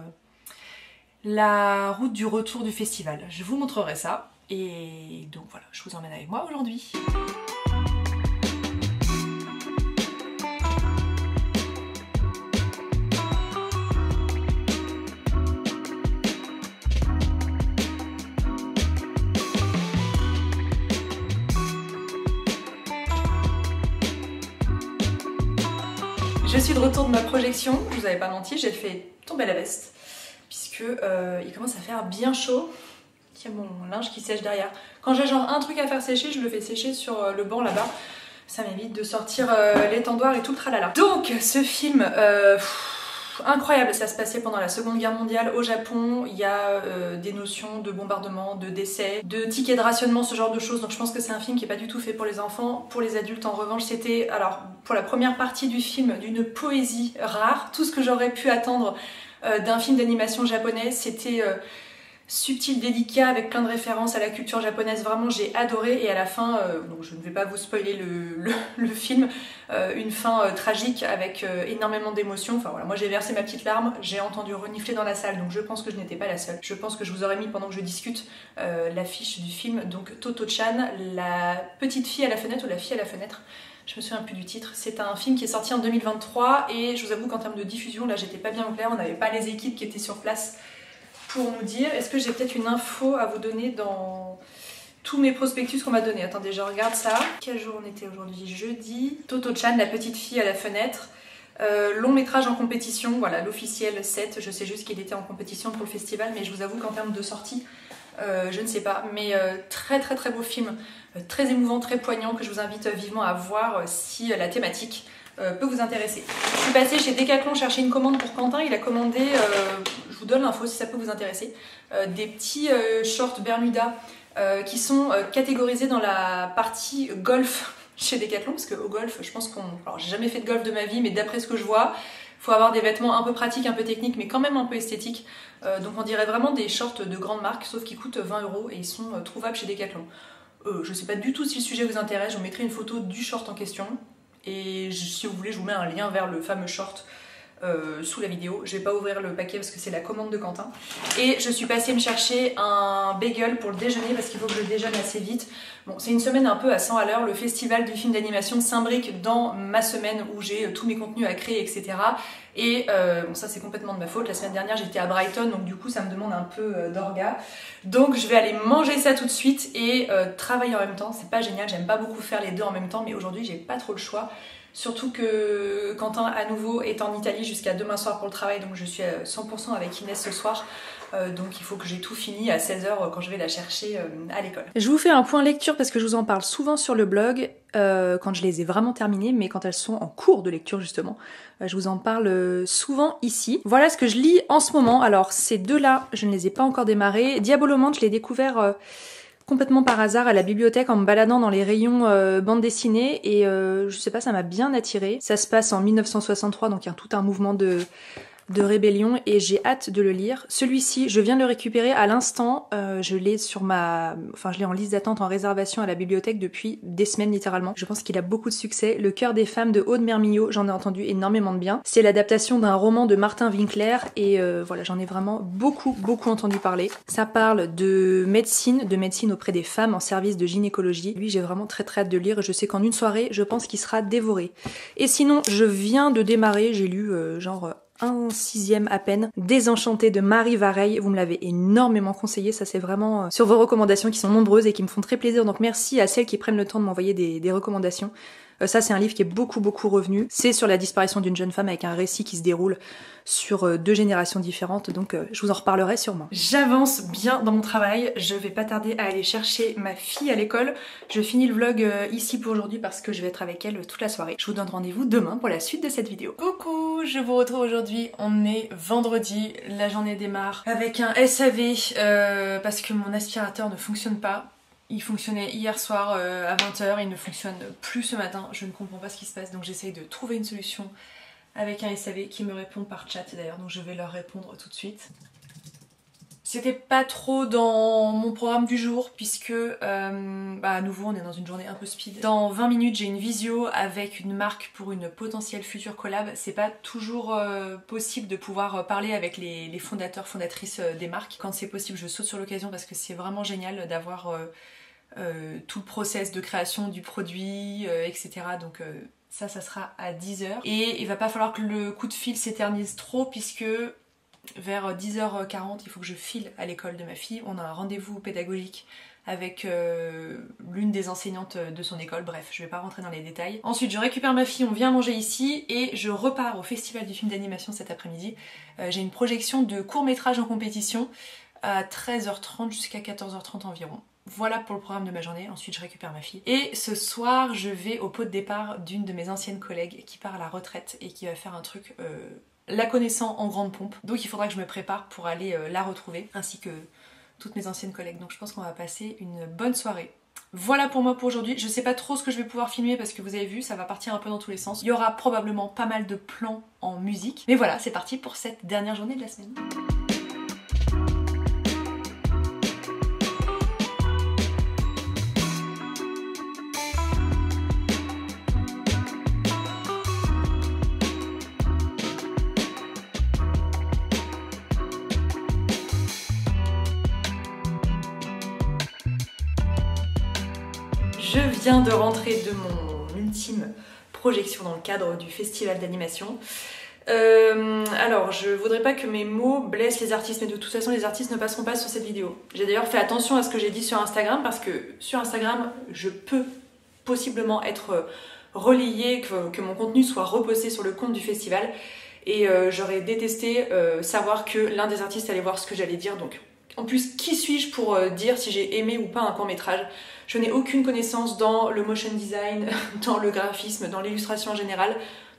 la route du retour du festival. Je vous montrerai ça et donc voilà, je vous emmène avec moi aujourd'hui. Je suis de retour de ma projection, je vous avais pas menti, j'ai fait tomber la veste puisque euh, il commence à faire bien chaud. Il y a mon linge qui sèche derrière. Quand j'ai genre un truc à faire sécher, je le fais sécher sur le banc là-bas. Ça m'évite de sortir euh, l'étendoir et tout le tralala. Donc ce film, euh, pff, incroyable, ça se passait pendant la Seconde Guerre mondiale au Japon. Il y a euh, des notions de bombardement, de décès, de tickets de rationnement, ce genre de choses. Donc je pense que c'est un film qui est pas du tout fait pour les enfants. Pour les adultes en revanche, c'était alors pour la première partie du film d'une poésie rare. Tout ce que j'aurais pu attendre euh, d'un film d'animation japonais, c'était euh, subtil, délicat, avec plein de références à la culture japonaise. Vraiment j'ai adoré et à la fin, euh, donc je ne vais pas vous spoiler le, le, le film, euh, une fin euh, tragique avec euh, énormément d'émotions. Enfin voilà, moi j'ai versé ma petite larme, j'ai entendu renifler dans la salle, donc je pense que je n'étais pas la seule. Je pense que je vous aurais mis pendant que je discute euh, l'affiche du film, donc Toto-chan, la petite fille à la fenêtre ou la fille à la fenêtre. Je me souviens plus du titre. C'est un film qui est sorti en deux mille vingt-trois et je vous avoue qu'en termes de diffusion, là j'étais pas bien au clair, on n'avait pas les équipes qui étaient sur place pour nous dire. Est-ce que j'ai peut-être une info à vous donner dans tous mes prospectus qu'on m'a donné? Attendez, je regarde ça. Quel jour on était aujourd'hui? Jeudi. Toto-chan, la petite fille à la fenêtre. Euh, long métrage en compétition, voilà, l'officiel sept. Je sais juste qu'il était en compétition pour le festival, mais je vous avoue qu'en termes de sortie, euh, je ne sais pas. Mais euh, très très très beau film, euh, très émouvant, très poignant, que je vous invite vivement à voir euh, si euh, la thématique euh, peut vous intéresser. Je suis passée chez Decathlon chercher une commande pour Quentin. Il a commandé, euh, je vous donne l'info si ça peut vous intéresser. Euh, des petits euh, shorts Bermuda euh, qui sont euh, catégorisés dans la partie golf chez Decathlon, parce qu'au golf, je pense qu'on... Alors j'ai jamais fait de golf de ma vie, mais d'après ce que je vois, il faut avoir des vêtements un peu pratiques, un peu techniques, mais quand même un peu esthétiques. Euh, donc on dirait vraiment des shorts de grande marque, sauf qu'ils coûtent vingt euros et ils sont euh, trouvables chez Decathlon. Euh, je sais pas du tout si le sujet vous intéresse, je vous mettrai une photo du short en question. Et je, si vous voulez, je vous mets un lien vers le fameux short euh, sous la vidéo. Je vais pas ouvrir le paquet parce que c'est la commande de Quentin. Et je suis passée me chercher un bagel pour le déjeuner parce qu'il faut que je déjeune assez vite. Bon, c'est une semaine un peu à cent à l'heure. Le festival du film d'animation s'imbrique dans ma semaine où j'ai tous mes contenus à créer, et cetera. Et euh, bon, ça c'est complètement de ma faute. La semaine dernière j'étais à Brighton, donc du coup ça me demande un peu euh, d'orga. Donc je vais aller manger ça tout de suite et euh, travailler en même temps. C'est pas génial, j'aime pas beaucoup faire les deux en même temps, mais aujourd'hui j'ai pas trop le choix. Surtout que Quentin à nouveau est en Italie jusqu'à demain soir pour le travail, donc je suis à cent pour cent avec Inès ce soir. Euh, donc il faut que j'ai tout fini à seize heures quand je vais la chercher euh, à l'école. Je vous fais un point lecture parce que je vous en parle souvent sur le blog euh, quand je les ai vraiment terminées, mais quand elles sont en cours de lecture justement, euh, je vous en parle euh, souvent ici. Voilà ce que je lis en ce moment. Alors ces deux-là, je ne les ai pas encore démarrés. Diabolomante, je l'ai découvert euh, complètement par hasard à la bibliothèque en me baladant dans les rayons euh, bande dessinée et euh, je sais pas, ça m'a bien attirée. Ça se passe en mille neuf cent soixante-trois, donc il y a tout un mouvement de... de rébellion et j'ai hâte de le lire. Celui-ci, je viens de le récupérer à l'instant, euh, je l'ai sur ma... Enfin, je l'ai en liste d'attente en réservation à la bibliothèque depuis des semaines littéralement. Je pense qu'il a beaucoup de succès. Le cœur des femmes de Aude Mermillot, j'en ai entendu énormément de bien. C'est l'adaptation d'un roman de Martin Winkler et euh, voilà, j'en ai vraiment beaucoup, beaucoup entendu parler. Ça parle de médecine, de médecine auprès des femmes en service de gynécologie. Lui, j'ai vraiment très très hâte de lire et je sais qu'en une soirée, je pense qu'il sera dévoré. Et sinon, je viens de démarrer, j'ai lu euh, genre... un sixième à peine, Désenchantée de Marie Vareille. Vous me l'avez énormément conseillé, ça c'est vraiment euh, sur vos recommandations qui sont nombreuses et qui me font très plaisir, donc merci à celles qui prennent le temps de m'envoyer des, des recommandations. Euh, ça c'est un livre qui est beaucoup beaucoup revenu, c'est sur la disparition d'une jeune femme avec un récit qui se déroule sur euh, deux générations différentes, donc euh, je vous en reparlerai sûrement. J'avance bien dans mon travail, je vais pas tarder à aller chercher ma fille à l'école. Je finis le vlog euh, ici pour aujourd'hui parce que je vais être avec elle toute la soirée. Je vous donne rendez-vous demain pour la suite de cette vidéo. Coucou, je vous retrouve aujourd'hui, on est vendredi, la journée démarre avec un S A V euh, parce que mon aspirateur ne fonctionne pas. Il fonctionnait hier soir euh, à vingt heures, il ne fonctionne plus ce matin, je ne comprends pas ce qui se passe, donc j'essaye de trouver une solution avec un S A V qui me répond par chat d'ailleurs, donc je vais leur répondre tout de suite. C'était pas trop dans mon programme du jour puisque euh, bah à nouveau on est dans une journée un peu speed. Dans vingt minutes j'ai une visio avec une marque pour une potentielle future collab. C'est pas toujours euh, possible de pouvoir parler avec les, les fondateurs, fondatrices euh, des marques. Quand c'est possible je saute sur l'occasion parce que c'est vraiment génial d'avoir euh, euh, tout le process de création du produit, euh, et cetera. Donc euh, ça, ça sera à dix heures. Et il va pas falloir que le coup de fil s'éternise trop puisque vers dix heures quarante, il faut que je file à l'école de ma fille. On a un rendez-vous pédagogique avec euh, l'une des enseignantes de son école. Bref, je vais pas rentrer dans les détails. Ensuite, je récupère ma fille, on vient manger ici et je repars au festival du film d'animation cet après-midi. Euh, j'ai une projection de court-métrage en compétition à treize heures trente jusqu'à quatorze heures trente environ. Voilà pour le programme de ma journée, ensuite je récupère ma fille. Et ce soir, je vais au pot de départ d'une de mes anciennes collègues qui part à la retraite et qui va faire un truc euh, la connaissant en grande pompe. Donc il faudra que je me prépare pour aller euh, la retrouver, ainsi que toutes mes anciennes collègues. Donc je pense qu'on va passer une bonne soirée. Voilà pour moi pour aujourd'hui. Je sais pas trop ce que je vais pouvoir filmer parce que vous avez vu, ça va partir un peu dans tous les sens. Il y aura probablement pas mal de plans en musique. Mais voilà, c'est parti pour cette dernière journée de la semaine. Je viens de rentrer de mon ultime projection dans le cadre du festival d'animation. Euh, alors, je voudrais pas que mes mots blessent les artistes, mais de toute façon les artistes ne passeront pas sur cette vidéo. J'ai d'ailleurs fait attention à ce que j'ai dit sur Instagram, parce que sur Instagram, je peux possiblement être relayée, que, que mon contenu soit reposté sur le compte du festival, et euh, j'aurais détesté euh, savoir que l'un des artistes allait voir ce que j'allais dire, donc... En plus, qui suis-je pour euh, dire si j'ai aimé ou pas un court-métrage? Je n'ai aucune connaissance dans le motion design, dans le graphisme, dans l'illustration en général.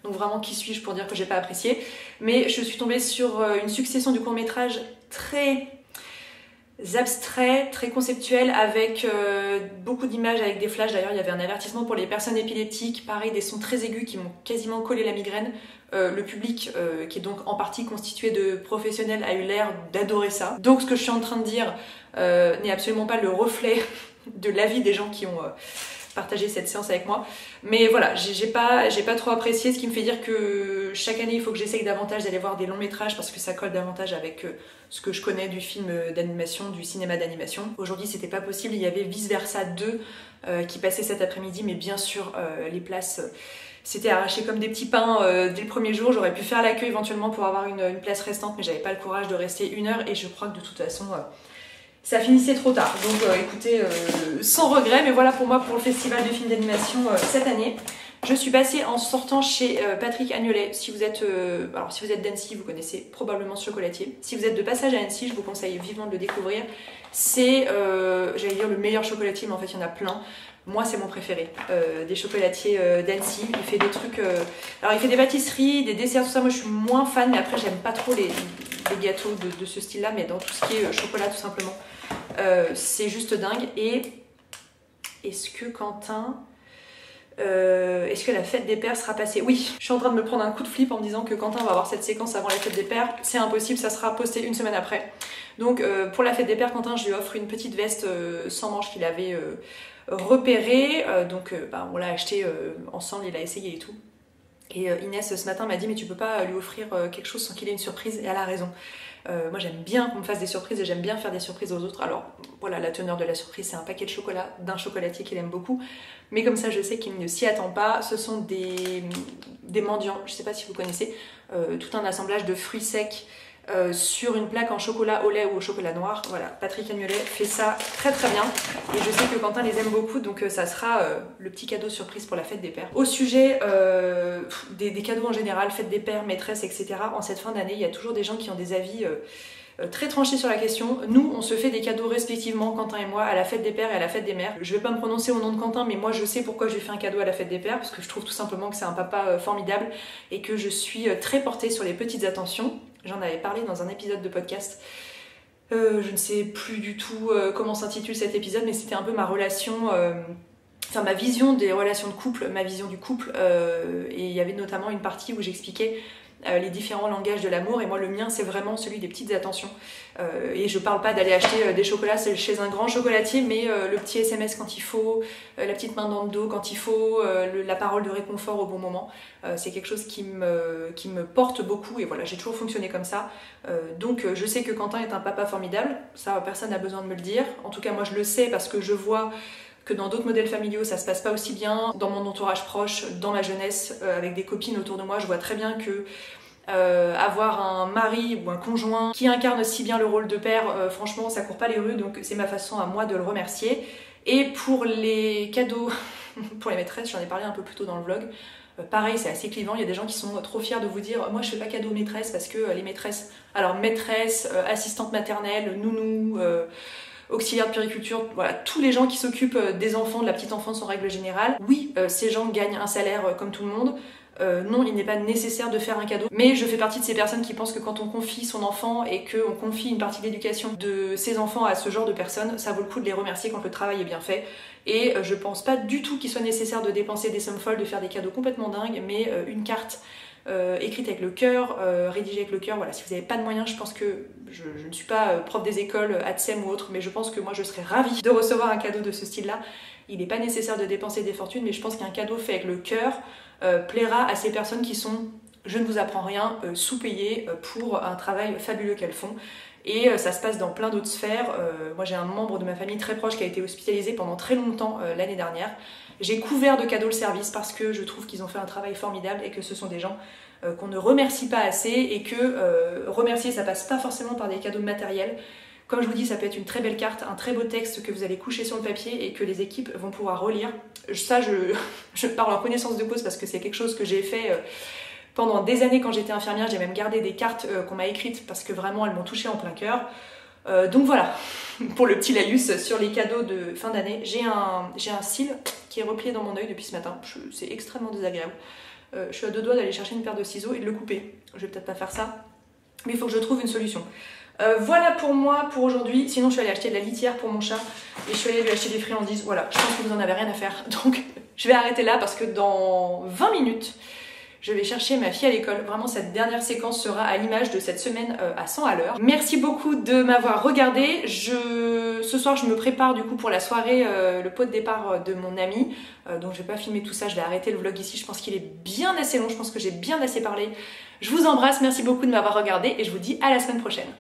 donc vraiment qui suis-je pour dire que j'ai pas apprécié. Mais je suis tombée sur une succession de courts-métrages très abstraits, très conceptuels, avec euh, beaucoup d'images, avec des flashs. D'ailleurs il y avait un avertissement pour les personnes épileptiques, pareil, des sons très aigus qui m'ont quasiment collé la migraine. Euh, le public, euh, qui est donc en partie constitué de professionnels, a eu l'air d'adorer ça. Donc ce que je suis en train de dire euh, n'est absolument pas le reflet de l'avis des gens qui ont euh, partagé cette séance avec moi. Mais voilà, j'ai pas, j'ai pas trop apprécié, ce qui me fait dire que chaque année il faut que j'essaye davantage d'aller voir des longs métrages parce que ça colle davantage avec euh, ce que je connais du film d'animation, du cinéma d'animation. Aujourd'hui c'était pas possible, il y avait Vice Versa deux euh, qui passait cet après-midi, mais bien sûr euh, les places... Euh, C'était arraché comme des petits pains euh, dès le premier jour. J'aurais pu faire la queue éventuellement pour avoir une, une place restante, mais j'avais pas le courage de rester une heure et je crois que de toute façon euh, ça finissait trop tard. Donc euh, écoutez, euh, sans regret, mais voilà pour moi pour le festival de films d'animation euh, cette année. Je suis passée en sortant chez euh, Patrick Agnolet. Si vous êtes, euh, alors si vous êtes d'Annecy, vous connaissez probablement ce chocolatier. Si vous êtes de passage à Annecy, je vous conseille vivement de le découvrir. C'est, euh, j'allais dire le meilleur chocolatier, mais en fait il y en a plein. Moi c'est mon préféré, euh, des chocolatiers euh, d'Annecy. Il fait des trucs, euh... alors il fait des pâtisseries, des desserts, tout ça. Moi je suis moins fan, mais après j'aime pas trop les, les gâteaux de, de ce style là, mais dans tout ce qui est chocolat tout simplement, euh, c'est juste dingue. Et est-ce que Quentin, euh, est-ce que la fête des pères sera passée? Oui, je suis en train de me prendre un coup de flip en me disant que Quentin va avoir cette séquence avant la fête des pères. C'est impossible, ça sera posté une semaine après. Donc euh, pour la fête des pères, Quentin, je lui offre une petite veste euh, sans manches qu'il avait euh, repéré, euh, donc euh, bah, on l'a acheté euh, ensemble, il a essayé et tout. Et euh, Inès ce matin m'a dit mais tu peux pas lui offrir euh, quelque chose sans qu'il ait une surprise, et elle a raison. Euh, moi j'aime bien qu'on me fasse des surprises et j'aime bien faire des surprises aux autres. Alors voilà, la teneur de la surprise c'est un paquet de chocolat d'un chocolatier qu'il aime beaucoup, mais comme ça je sais qu'il ne s'y attend pas. Ce sont des, des mendiants, je sais pas si vous connaissez, euh, tout un assemblage de fruits secs Euh, sur une plaque en chocolat au lait ou au chocolat noir. Voilà, Patrick Agnolet fait ça très très bien et je sais que Quentin les aime beaucoup, donc euh, ça sera euh, le petit cadeau surprise pour la fête des pères. Au sujet euh, des, des cadeaux en général, fête des pères, maîtresse, et cetera, en cette fin d'année, il y a toujours des gens qui ont des avis euh, euh, très tranchés sur la question. Nous, on se fait des cadeaux respectivement, Quentin et moi, à la fête des pères et à la fête des mères. Je vais pas me prononcer au nom de Quentin, mais moi je sais pourquoi je lui fais un cadeau à la fête des pères, parce que je trouve tout simplement que c'est un papa euh, formidable et que je suis euh, très portée sur les petites attentions. J'en avais parlé dans un épisode de podcast. Euh, je ne sais plus du tout euh, comment s'intitule cet épisode, mais c'était un peu ma relation, euh, enfin ma vision des relations de couple, ma vision du couple. Euh, et il y avait notamment une partie où j'expliquais euh, les différents langages de l'amour. Et moi, le mien, c'est vraiment celui des petites attentions. Euh, et je parle pas d'aller acheter euh, des chocolats chez un grand chocolatier, mais euh, le petit S M S quand il faut, euh, la petite main dans le dos quand il faut, euh, le, la parole de réconfort au bon moment. Euh, c'est quelque chose qui me, qui me porte beaucoup et voilà, j'ai toujours fonctionné comme ça. Euh, donc euh, je sais que Quentin est un papa formidable, ça personne n'a besoin de me le dire. En tout cas moi je le sais parce que je vois que dans d'autres modèles familiaux ça se passe pas aussi bien. Dans mon entourage proche, dans ma jeunesse, euh, avec des copines autour de moi, je vois très bien que Euh, avoir un mari ou un conjoint qui incarne si bien le rôle de père, euh, franchement ça court pas les rues, donc c'est ma façon à moi de le remercier. Et pour les cadeaux pour les maîtresses, j'en ai parlé un peu plus tôt dans le vlog, euh, pareil c'est assez clivant, il y a des gens qui sont trop fiers de vous dire moi je fais pas cadeau aux maîtresses parce que euh, les maîtresses, alors maîtresses, euh, assistantes maternelles, nounou, euh, auxiliaire de puériculture, voilà, tous les gens qui s'occupent des enfants, de la petite enfance en règle générale, oui, euh, ces gens gagnent un salaire euh, comme tout le monde. Euh, non, il n'est pas nécessaire de faire un cadeau, mais je fais partie de ces personnes qui pensent que quand on confie son enfant et qu'on confie une partie de l'éducation de ses enfants à ce genre de personnes, ça vaut le coup de les remercier quand le travail est bien fait. Et euh, je pense pas du tout qu'il soit nécessaire de dépenser des sommes folles, de faire des cadeaux complètement dingues, mais euh, une carte euh, écrite avec le cœur, euh, rédigée avec le cœur, voilà, si vous n'avez pas de moyens, je pense que, je, je ne suis pas euh, prof des écoles, A T S E M ou autre, mais je pense que moi je serais ravie de recevoir un cadeau de ce style-là. Il n'est pas nécessaire de dépenser des fortunes, mais je pense qu'un cadeau fait avec le cœur euh, plaira à ces personnes qui sont, je ne vous apprends rien, euh, sous-payées euh, pour un travail fabuleux qu'elles font. Et euh, ça se passe dans plein d'autres sphères. Euh, moi j'ai un membre de ma famille très proche qui a été hospitalisé pendant très longtemps euh, l'année dernière. J'ai couvert de cadeaux le service parce que je trouve qu'ils ont fait un travail formidable et que ce sont des gens euh, qu'on ne remercie pas assez, et que euh, remercier ça passe pas forcément par des cadeaux matériels. Comme je vous dis, ça peut être une très belle carte, un très beau texte que vous allez coucher sur le papier et que les équipes vont pouvoir relire. Ça, je, je parle en connaissance de cause parce que c'est quelque chose que j'ai fait pendant des années quand j'étais infirmière. J'ai même gardé des cartes qu'on m'a écrites parce que vraiment elles m'ont touchée en plein cœur. Euh, donc voilà, pour le petit laïus sur les cadeaux de fin d'année. J'ai un, j'ai un cil qui est replié dans mon œil depuis ce matin, c'est extrêmement désagréable. euh, je suis à deux doigts d'aller chercher une paire de ciseaux et de le couper. Je vais peut-être pas faire ça, mais il faut que je trouve une solution. Euh, voilà pour moi pour aujourd'hui. Sinon je suis allée acheter de la litière pour mon chat et je suis allée lui acheter des friandises. Voilà, je pense que vous en avez rien à faire, donc je vais arrêter là parce que dans vingt minutes je vais chercher ma fille à l'école. Vraiment, cette dernière séquence sera à l'image de cette semaine euh, à cent à l'heure. Merci beaucoup de m'avoir regardé. Je... Ce soir, je me prépare du coup pour la soirée, euh, le pot de départ de mon ami. Euh, donc je vais pas filmer tout ça, je vais arrêter le vlog ici. Je pense qu'il est bien assez long, je pense que j'ai bien assez parlé. Je vous embrasse, merci beaucoup de m'avoir regardé et je vous dis à la semaine prochaine.